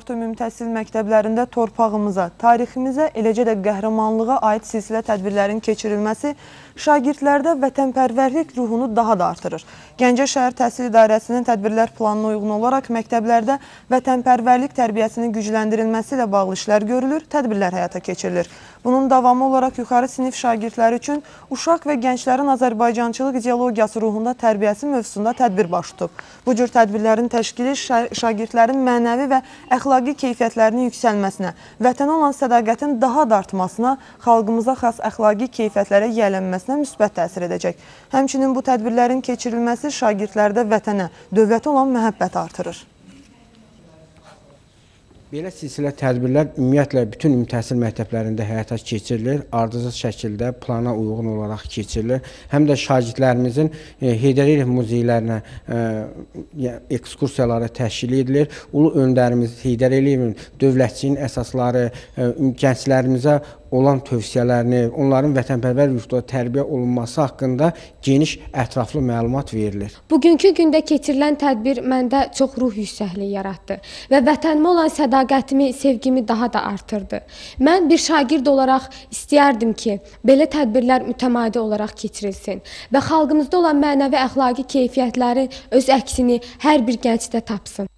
orta ümumi təhsil məktəblərində torpağımıza, tariximizə, eləcə də qəhrəmanlığa aid silsilə tədbirlərin keçirilməsi şagirdlərdə vətənpərvərlik ruhunu daha da artırır. Gəncə şəhər təhsil idarəsinin tədbirlər planına uyğun olaraq məktəblərdə vətənpərvərlik tərbiyəsinin gücləndirilməsi ilə bağlı işlər görülür, tədbirlər həyata keçirilir. Bunun davamı olaraq yuxarı sinif şagirdləri üçün uşaq və gənclərin Azərbaycançılıq ideologiyası ruhunda tərbiyəsi mövzusunda tədbir baş tutub. Bu cür tədbirlərin təşkili şagirdlərin mənəvi və əxlaqi keyfiyyətlərinin yüksəlməsinə, vətənə olan sədaqətin daha da artmasına, xalqımıza xas əxlaqi keyfiyyətlərə yiyələnməsinə müsbət təsir edəcək. Həmçinin bu tədbirlərin keçirilməsi şagirdlərdə vətənə, dövlətə olan məhəbbət artırır. Belə silsilə tədbirlər ümumiyyətlə bütün ümumi təhsil məktəblərində həyata keçirilir, ardıcıl şəkildə plana uyğun olaraq keçirilir. Həm də şagirdlərimizin Heydər Əliyev muzeylərinə ekskursiyaları təşkil edilir. Ulu öndərimiz Heydər Əliyevin dövlətçiliyin əsasları, gənclərimizə olan tövsiyələrini, onların vətənpərvər ruhda tərbiyə olunması haqqında geniş, ətraflı məlumat verilir. Bugünkü gündə keçirilən tədbir məndə çox ruh yüksəkliyi yaratdı və vətənimə olan sədaqətimi, sevgimi daha da artırdı. Mən bir şagird olaraq istəyərdim ki, belə tədbirlər mütəmadi olaraq keçirilsin və xalqımızda olan mənəvi əxlaqi keyfiyyətlərin öz əksini hər bir gəncdə tapsın.